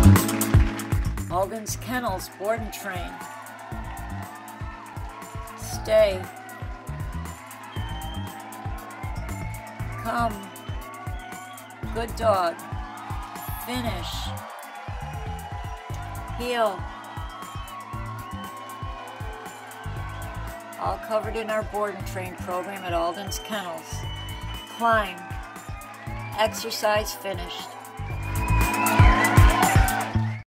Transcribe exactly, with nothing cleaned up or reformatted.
Aldens Kennels, board and train. Stay. Come. Good dog. Finish. Heel. All covered in our board and train program at Aldens Kennels. Climb. Exercise finished.